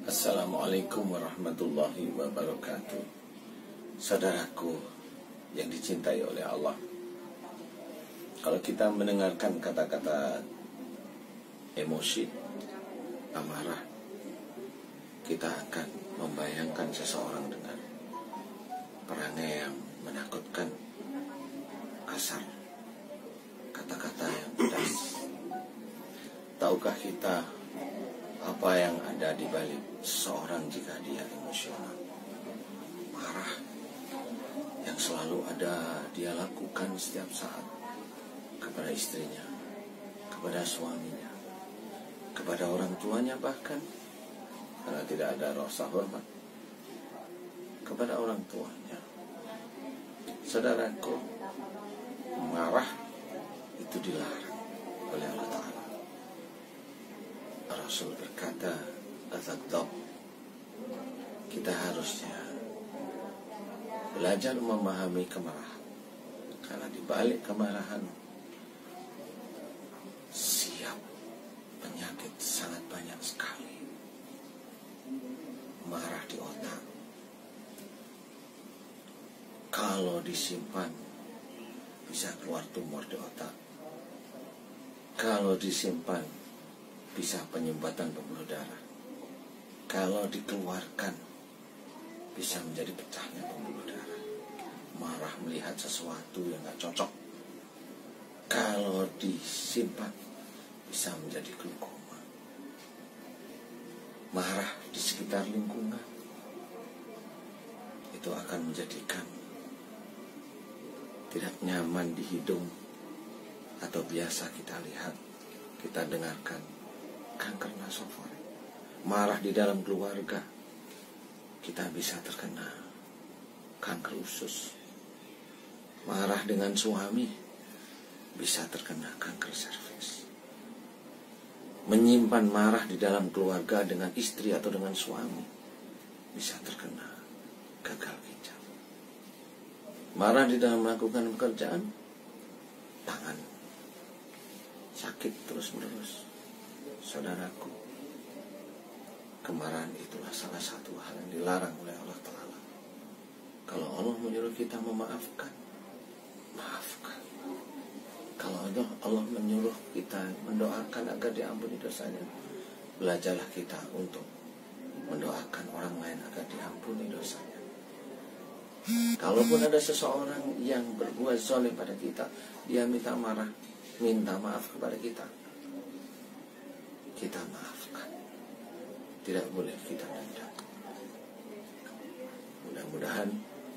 Assalamualaikum warahmatullahi wabarakatuh. Saudaraku yang dicintai oleh Allah, kalau kita mendengarkan kata-kata emosi, amarah, kita akan membayangkan seseorang dengan perangai yang menakutkan, kasar, kata-kata yang pedas. Tahukah kita apa yang ada di balik seseorang jika dia emosional? Marah yang selalu ada dia lakukan setiap saat kepada istrinya, kepada suaminya, kepada orang tuanya, bahkan karena tidak ada rasa hormat kepada orang tuanya. Saudaraku, marah itu dilarang oleh Allah Ta'ala. Rasul berkata, "Ataghdab." Kita harusnya belajar memahami kemarahan, karena di balik kemarahan siap penyakit sangat banyak sekali. Marah di otak, kalau disimpan bisa keluar tumor di otak. Kalau disimpan bisa penyumbatan pembuluh darah. Kalau dikeluarkan bisa menjadi pecahnya pembuluh darah. Marah melihat sesuatu yang gak cocok, kalau disimpan bisa menjadi glaukoma. Marah di sekitar lingkungan itu akan menjadikan tidak nyaman di hidung, atau biasa kita lihat, kita dengarkan, kanker nasofaring. Marah di dalam keluarga, kita bisa terkena kanker usus. Marah dengan suami, bisa terkena kanker serviks. Menyimpan marah di dalam keluarga dengan istri atau dengan suami, bisa terkena gagal ginjal. Marah di dalam melakukan pekerjaan, tangan sakit terus-menerus. Saudaraku, kemarahan itulah salah satu hal yang dilarang oleh Allah Ta'ala. Kalau Allah menyuruh kita memaafkan, maafkan. Kalau Allah menyuruh kita mendoakan agar diampuni dosanya, belajarlah kita untuk mendoakan orang lain agar diampuni dosanya. Kalaupun ada seseorang yang berbuat zalim pada kita, dia minta maaf kepada kita, kita maafkan. Tidak boleh kita dendam. Mudah-mudahan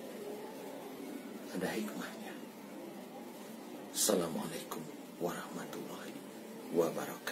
ada hikmahnya. Assalamualaikum warahmatullahi wabarakatuh.